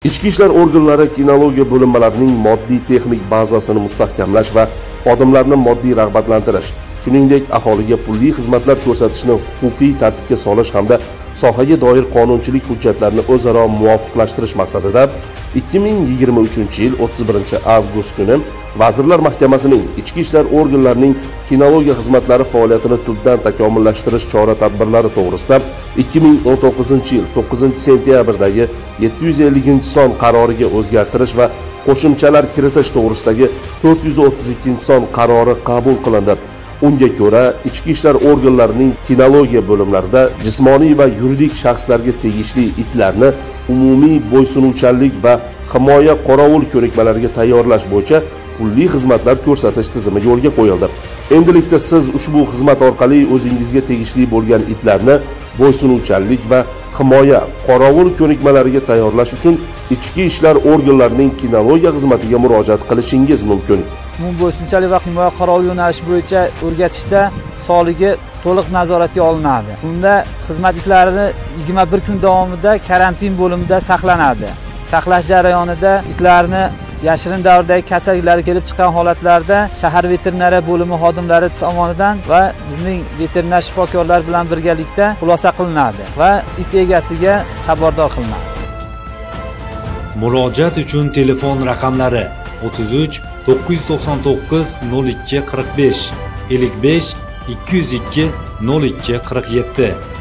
Ichki ishlar organlari kinologiya bo'linmalarining moddiy texnik bazasini mustahkamlash va xodimlarni moddiy rag'batlantirish, shuningdek aholiga pulli xizmatlar ko'rsatishni huquqiy tartibga solish hamda sohaga doir qonunchilik hujjatlarini o'zaro muvofiqlashtirish maqsadida 2023-yil 31-avgust kuni Vazirlar Mahkamasining ichki ishlar organlarining kinologiya xizmatlari faoliyatini tubdan takomillashtirish chora-tadbirlari to'g'risida 2019-yil 9-sentyabrdagi 750-son qaroriga o'zgartirish va qo'shimchalar kiritish to'g'risidagi 432-son qarori qabul qilindi. Unga ko'ra, ichki ishlar organlarining kinologiya bo'limlarida jismoniy va yuridik shaxslarga tegishli itlarni umumiy bo'ysunuvchanlik va himoya qorovul ko'nikmalariga tayyorlash bo'yicha pulli xizmatlar ko'rsatish tizimi yo'lga qo'yildi. Endilikda siz ushbu xizmat orqali o'zingizga tegishli bo'lgan itlarni bo'ysunuvchanlik va himoya qorovul ko'nikmalariga tayyorlash uchun ichki ishlar organlarining kinologiya xizmatiga murojaat qilishingiz mumkin. Bo'ysunchalik va himoya qorovul yo'nalishi bo'yicha o'rgatishda sonligi to'liq nazoratga olinadi. Bunda xizmat itlari 21 kun davomida karantin bo'limida saqlanadi. Saqlash jarayonida itlarni yashirin davrdagi kasalliklar kelib chiqqan holatlarda shahar veterinariya bo'limi xodimlari tomonidan va bizning veterinar shifokorlar bilan birgalikda xulosa qilinadi va it egasiga xabardor qilinadi. Murojaat uchun telefon raqamlari 33 999 02 45 55 202 02 47